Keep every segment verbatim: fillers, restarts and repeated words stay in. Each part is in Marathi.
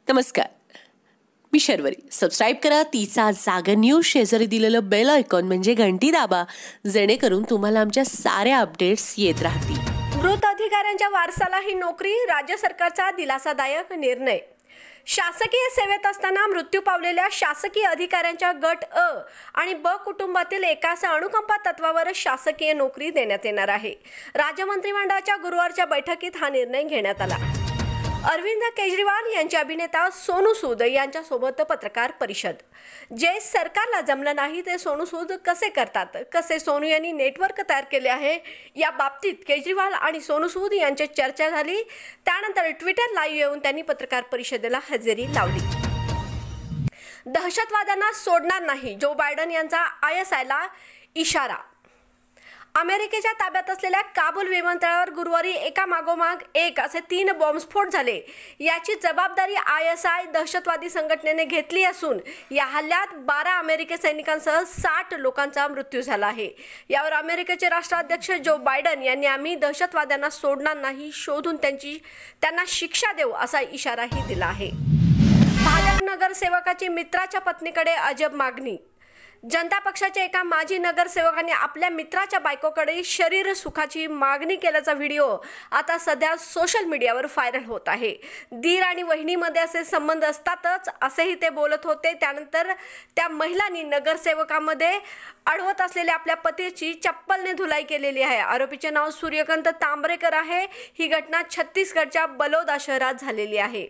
नमस्कार, मी शर्वरी. सबस्क्राईब करा तिचा जागर न्यूज. शेजारी दिलेलं बेल आयकॉन म्हणजे घंटी दाबा, जेणेकरून तुम्हाला आमच्या साऱ्या अपडेट्स येत राहतील. मृत अधिकाऱ्यांच्या वारसालाही नोकरी, राज्य सरकारचा दिलासादायक निर्णय. शासकीय सेवेत असताना मृत्यू पावलेल्या शासकीय अधिकाऱ्यांच्या गट अ आणि ब कुटुंबातील एकास अनुकंपा तत्वावर शासकीय नोकरी देण्यात येणार आहे. राज्य मंत्रिमंडळाच्या गुरुवारच्या बैठकीत हा निर्णय घेण्यात आला. अरविंद केजरीवाल यांचे अभिनेता सोनू सूद यांच्यासोबत पत्रकार परिषद. जे सरकारला जमलं नाही ते सोनू सूद कसे करतात, कसे सोनू यांनी नेटवर्क तयार केले आहे, या बाबतीत केजरीवाल आणि सोनू सूद यांची चर्चा झाली. त्यानंतर ट्विटर लाईव्ह येऊन त्यांनी पत्रकार परिषदेला हजेरी लावली. दहशतवाद्यांना सोडणार नाही, जो बायडन यांचा आय एस आयला इशारा. अमेरिकेच्या ताब्यात असलेल्या काबूल विमानतळावर गुरुवारी एका मागोमाग एक असे तीन बॉम्बस्फोट झाले. याची जबाबदारी आय एस आय दहशतवादी संघटनेने घेतली असून या हल्ल्यात बारा अमेरिकी सैनिकांसह साठ लोकांचा मृत्यू झाला आहे. यावर अमेरिकेचे राष्ट्राध्यक्ष जो बायडन यांनी आम्ही दहशतवाद्यांना सोडणार नाही, शोधून त्यांची त्यांना शिक्षा देऊ असा इशाराही दिला आहे. भाजप नगरसेवकाची मित्राच्या पत्नीकडे अजब मागणी. जनता पक्षाच्या एका माजी नगरसेवकाने आपल्या मित्राच्या बायकोकडे शरीर सुखाची मागणी केल्याचा व्हिडिओ आता सध्या सोशल मीडियावर व्हायरल होत आहे. दीर आणि वहिनीमध्ये असे संबंध असतातच असेही ते बोलत होते. त्यानंतर त्या महिलांनी नगरसेवकामध्ये अडवत असलेल्या आपल्या पतीची चप्पलने धुलाई केलेली आहे. आरोपीचे नाव सूर्यकांत तांबरेकर आहे. ही घटना छत्तीसगडच्या बलोदा शहरात झालेली आहे.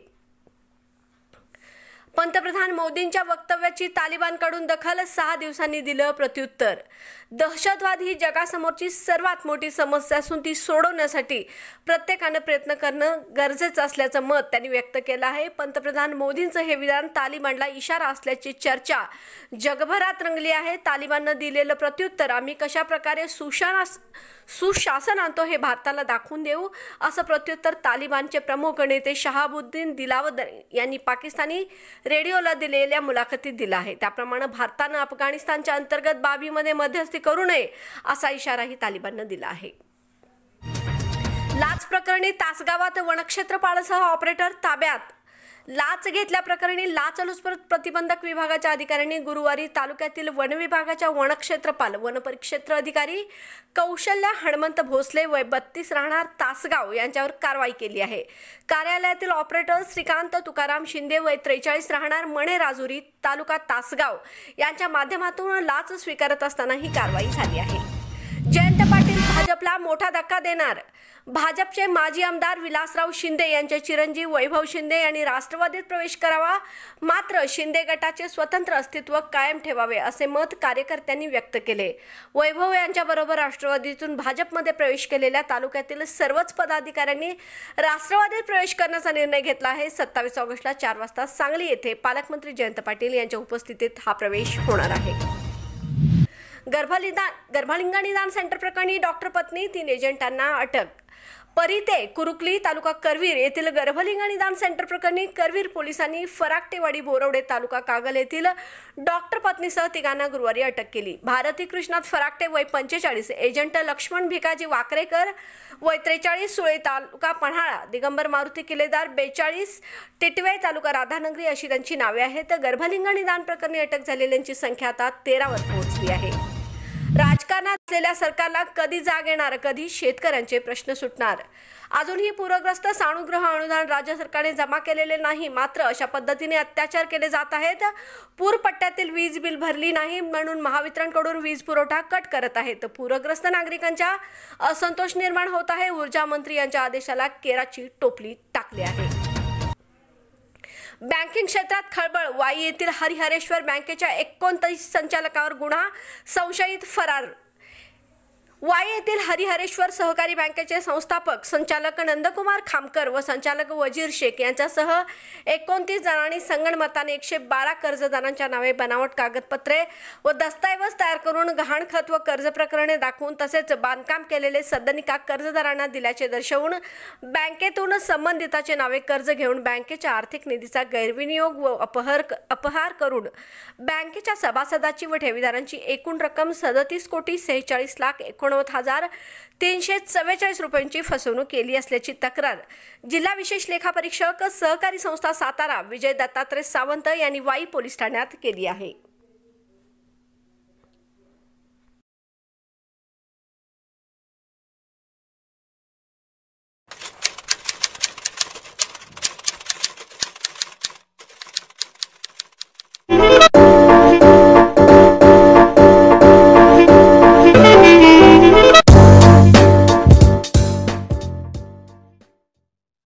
पंतप्रधान मोदींच्या वक्तव्याची तालिबानकडून दखल, सहा दिवसांनी दिलं प्रत्युत्तर. दहशतवाद ही जगासमोरची सर्वात मोठी समस्या असून ती सोडवण्यासाठी प्रत्येकानं प्रयत्न करणं गरजेचं असल्याचं मत त्यांनी व्यक्त केलं आहे. पंतप्रधान मोदींचं हे विधान तालिबानला इशारा असल्याची चर्चा जगभरात रंगली आहे. तालिबाननं दिलेलं प्रत्युत्तर, आम्ही कशा प्रकारे सुशासन सुशासन आणतो हे भारताला दाखवून देऊ, असं प्रत्युत्तर तालिबानचे प्रमुख नेते शहाबुद्दीन दिलावर यांनी पाकिस्तानी रेडिओला दिलेल्या मुलाखतीत दिला आहे. त्याप्रमाणे भारतानं अफगाणिस्तानच्या अंतर्गत बाबीमध्ये मध्यस्थी करू नये असा इशाराही तालिबाननं दिला आहे. लाच प्रकरणी तासगावात वनक्षेत्रपाळसह ऑपरेटर ताब्यात. लाच घेतल्याप्रकरणी लाचलुचपत प्रतिबंधक विभागाच्या अधिकाऱ्यांनी गुरुवारी तालुक्यातील वन विभागाच्या वनक्षेत्रपाल वनपरिक्षेत्र अधिकारी कौशल्या हनुमंत भोसले वय बत्तीस राहणार तासगाव यांच्यावर कारवाई केली आहे. कार्यालयातील ऑपरेटर श्रीकांत तुकाराम शिंदे वय त्रेचाळीस राहणार मणे राजुरी तालुका तासगाव यांच्या माध्यमातून लाच स्वीकारत असताना ही कारवाई झाली आहे. जयंत पाटील भाजपला मोठा धक्का देणार. भाजपचे माजी आमदार विलासराव शिंदे यांचे चिरंजीव वैभव शिंदे यांनी राष्ट्रवादीत प्रवेश करावा, मात्र शिंदे गटाचे स्वतंत्र अस्तित्व कायम ठेवावे असे मत कार्यकर्त्यांनी व्यक्त केले. वैभव यांच्याबरोबर राष्ट्रवादीतून भाजपमध्ये प्रवेश केलेल्या तालुक्यातील सर्वच पदाधिकाऱ्यांनी राष्ट्रवादीत प्रवेश करण्याचा निर्णय घेतला आहे. सत्तावीस ऑगस्टला चार वाजता सांगली येथे पालकमंत्री जयंत पाटील यांच्या उपस्थितीत हा प्रवेश होणार आहे. गर्भलिंगा गर्भलिंगा निदान सेंटर प्रकरणी डॉक्टर पत्नी तीन एजंटांना अटक. परी ते कुरुकली तालुका करवीर येथील गर्भलिंगा निदान सेंटर प्रकरणी करवीर पोलिसांनी फराकटेवाडी बोरवडे तालुका कागल येथील डॉक्टर पत्नीसह तिघांना गुरुवारी अटक केली. भारती कृष्णात फराकटे वय पंचेचाळीस, एजंट लक्ष्मण भिकाजी वाकरेकर वय त्रेचाळीस, सुळे तालुका पन्हाळा, दिगंबर मारुती किल्लेदार बेचाळीस, टिटवे तालुका राधानगरी अशी त्यांची नावे आहेत. गर्भलिंगा निदान प्रकरणी अटक झालेल्यांची संख्या आता तेरावर पोहोचली आहे. राजकारणात असलेल्या सरकारला कधी जाग येणार, कधी शेतकऱ्यांचे प्रश्न सुटणार. अजूनही पूरग्रस्त सानुग्रह अनुदान राज्य सरकारने जमा केलेले नाही, मात्र अशा पद्धतीने अत्याचार केले जात आहेत. पूरपट्ट्यातील वीज बिल भरली नाही म्हणून महावितरणकडून वीज पुरवठा कट करत आहेत. पूरग्रस्त नागरिकांच्या असंतोष निर्माण होत आहे. ऊर्जा मंत्री यांच्या आदेशाला केराची टोपली टाकली आहे. बँकिंग क्षेत्रात खळबळ. वाई येथील हरिहरेश्वर बँकेच्या एकोणतीस संचालकांवर गुन्हा, संशयित फरार. वाई येथील हरिहरेश्वर सहकारी बँकेचे संस्थापक संचालक नंदकुमार खामकर व संचालक वजीर शेख यांच्यासह एकोणतीस जणांनी संगणमताने एकशे बारा कर्जदारांच्या नावे बनावट कागदपत्रे व दस्तऐवज तयार करून गहाणखत व कर्ज प्रकरणे दाखवून तसेच बांधकाम केलेले सदनिका कर्जदारांना दिल्याचे दर्शवून बँकेतून संबंधिताचे नावे कर्ज घेऊन बँकेच्या आर्थिक निधीचा गैरविनियोग व अपहार अपहार करून बँकेच्या सभासदाची व ठेवीदारांची एकूण रक्कम सदतीस कोटी सेहेचाळीस लाख एकोणनव्वद हजार तीनशे चव्वेचाळीस रुपयांची फसवणूक केली असल्याची तक्रार जिल्हा विशेष लेखापरीक्षक सहकारी संस्था सातारा विजय दत्तात्रय सावंत यांनी वाई पोलीस ठाण्यात केली आहे.